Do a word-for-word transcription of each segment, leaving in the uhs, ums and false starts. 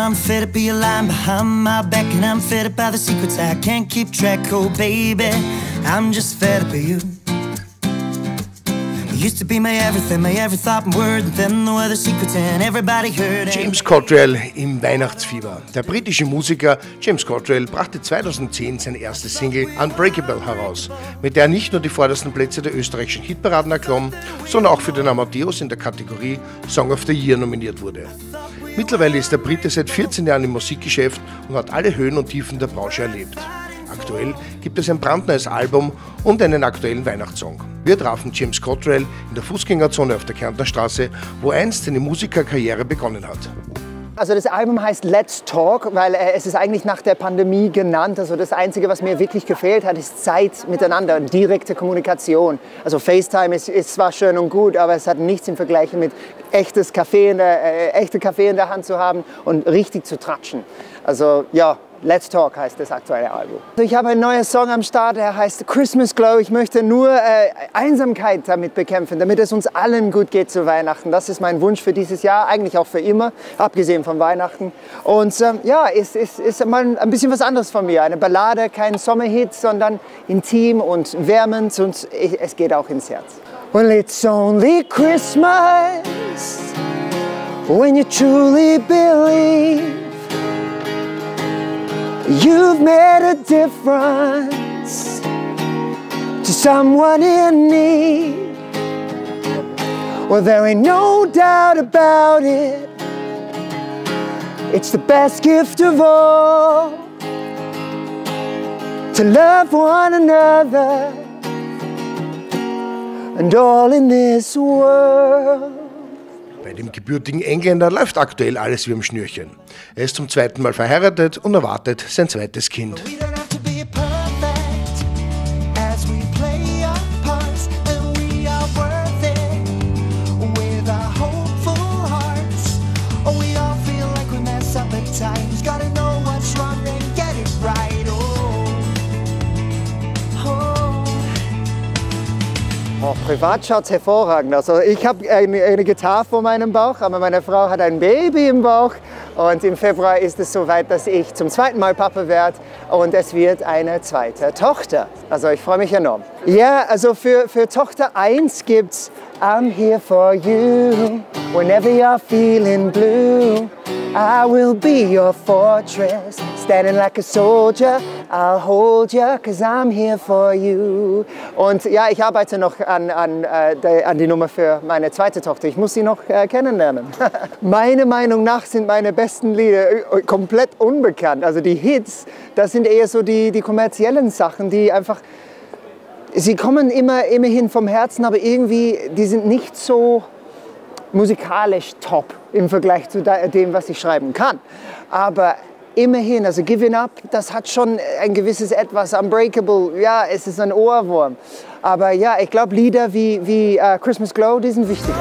I'm fed by a line behind my back, and I'm fed by the secrets I can't keep track. Oh baby, I'm just fed by you. Used to be my everything, my every thought and word, and then there were the secrets and everybody heard. James Cottrell im Weihnachtsfieber. Der britische Musiker James Cottrell brachte zweitausendzehn seine erste Single Unbreakable heraus, mit der er nicht nur die vordersten Plätze der österreichischen Hitparaden erklomm, sondern auch für den Amadeus in der Kategorie Song of the Year nominiert wurde. Mittlerweile ist der Brite seit vierzehn Jahren im Musikgeschäft und hat alle Höhen und Tiefen der Branche erlebt. Aktuell gibt es ein brandneues Album und einen aktuellen Weihnachtssong. Wir trafen James Cottrell in der Fußgängerzone auf der Kärntner Straße, wo einst seine Musikerkarriere begonnen hat. Also das Album heißt Let's Talk, weil äh, es ist eigentlich nach der Pandemie genannt. Also das Einzige, was mir wirklich gefehlt hat, ist Zeit miteinander, direkte Kommunikation. Also FaceTime ist, ist zwar schön und gut, aber es hat nichts im Vergleich mit echtes Kaffee in der, äh, echte Kaffee in der Hand zu haben und richtig zu tratschen. Also ja, Let's Talk heißt das aktuelle Album. Ich habe einen neuen Song am Start, der heißt Christmas Glow. Ich möchte nur äh, Einsamkeit damit bekämpfen, damit es uns allen gut geht zu Weihnachten. Das ist mein Wunsch für dieses Jahr, eigentlich auch für immer, abgesehen von Weihnachten. Und ähm, ja, es ist, ist, ist mal ein bisschen was anderes von mir. Eine Ballade, kein Sommerhit, sondern intim und wärmend, und es geht auch ins Herz. Well, it's only Christmas when you truly believe you've made a difference to someone in need. Well, there ain't no doubt about it, it's the best gift of all, to love one another and all in this world. Bei dem gebürtigen Engländer läuft aktuell alles wie am Schnürchen. Er ist zum zweiten Mal verheiratet und erwartet sein zweites Kind. Oh, privat schaut es hervorragend. Also ich habe eine, eine Gitarre vor meinem Bauch, aber meine Frau hat ein Baby im Bauch. Und im Februar ist es soweit, dass ich zum zweiten Mal Papa werde, und es wird eine zweite Tochter. Also ich freue mich enorm. Ja, also für, für Tochter eins gibt's I'm here for you, whenever you're feeling blue. I will be your fortress, standing like a soldier. I'll hold you, cause I'm here for you. Und ja, ich arbeite noch an, an, äh, an die Nummer für meine zweite Tochter. Ich muss sie noch äh, kennenlernen. Meiner Meinung nach sind meine besten Lieder komplett unbekannt. Also die Hits, das sind eher so die, die kommerziellen Sachen, die einfach, sie kommen immer, immerhin vom Herzen, aber irgendwie, die sind nicht so musikalisch top im Vergleich zu dem, was ich schreiben kann. Aber immerhin, also Giving Up, das hat schon ein gewisses Etwas. Unbreakable, ja, es ist ein Ohrwurm. Aber ja, ich glaube, Lieder wie, wie uh, Christmas Glow, die sind wichtiger.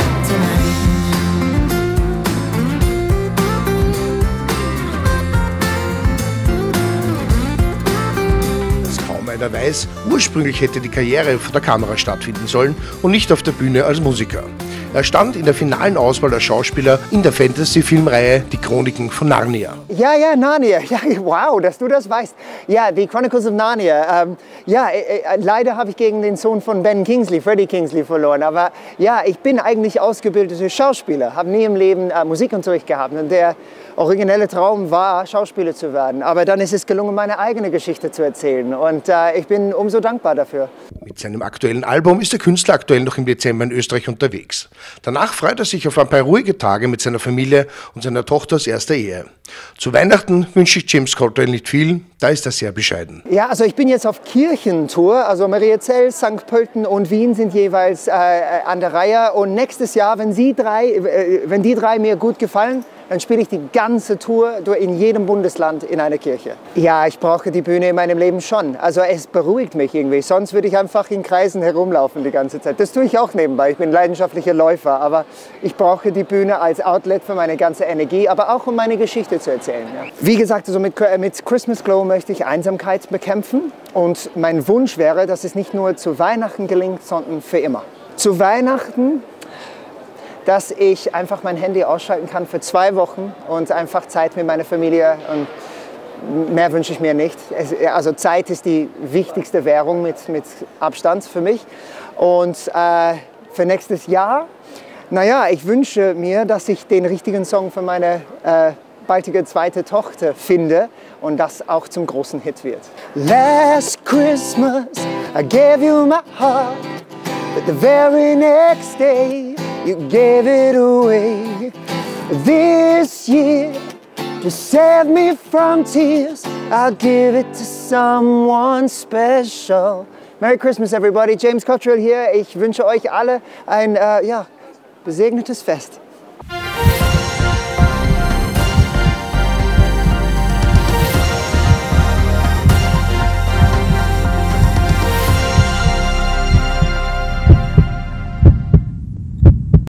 Einer weiß, ursprünglich hätte die Karriere vor der Kamera stattfinden sollen und nicht auf der Bühne als Musiker. Er stand in der finalen Auswahl als Schauspieler in der Fantasy-Filmreihe Die Chroniken von Narnia. Ja, ja, Narnia. Ja, wow, dass du das weißt. Ja, die Chronicles of Narnia. Ähm, ja, äh, äh, leider habe ich gegen den Sohn von Ben Kingsley, Freddie Kingsley, verloren. Aber ja, ich bin eigentlich ausgebildeter Schauspieler, habe nie im Leben äh, Musikunterricht gehabt. Und der originelle Traum war, Schauspieler zu werden. Aber dann ist es gelungen, meine eigene Geschichte zu erzählen. Und äh, ich bin umso dankbar dafür. Mit seinem aktuellen Album ist der Künstler aktuell noch im Dezember in Österreich unterwegs. Danach freut er sich auf ein paar ruhige Tage mit seiner Familie und seiner Tochter aus erster Ehe. Zu Weihnachten wünsche ich James Cottrell nicht viel, da ist er sehr bescheiden. Ja, also ich bin jetzt auf Kirchentour, also Mariazell, Sankt Pölten und Wien sind jeweils äh, an der Reihe. Und nächstes Jahr, wenn, Sie drei, äh, wenn die drei mir gut gefallen, dann spiele ich die ganze Tour in jedem Bundesland in einer Kirche. Ja, ich brauche die Bühne in meinem Leben schon. Also es beruhigt mich irgendwie. Sonst würde ich einfach in Kreisen herumlaufen die ganze Zeit. Das tue ich auch nebenbei. Ich bin leidenschaftlicher Läufer. Aber ich brauche die Bühne als Outlet für meine ganze Energie, aber auch um meine Geschichte zu erzählen. Ja. Wie gesagt, also mit, mit Christmas Glow möchte ich Einsamkeit bekämpfen. Und mein Wunsch wäre, dass es nicht nur zu Weihnachten gelingt, sondern für immer. Zu Weihnachten dass ich einfach mein Handy ausschalten kann für zwei Wochen und einfach Zeit mit meiner Familie, und mehr wünsche ich mir nicht. Es, also Zeit ist die wichtigste Währung mit, mit Abstand für mich. Und äh, für nächstes Jahr, naja, ich wünsche mir, dass ich den richtigen Song für meine äh, baldige zweite Tochter finde und das auch zum großen Hit wird. Last Christmas I gave you my heart, but the very next day you gave it away. This year, to save me from tears, I'll give it to someone special. Merry Christmas everybody, James Cottrell hier. Ich wünsche euch alle ein äh, ja, gesegnetes Fest.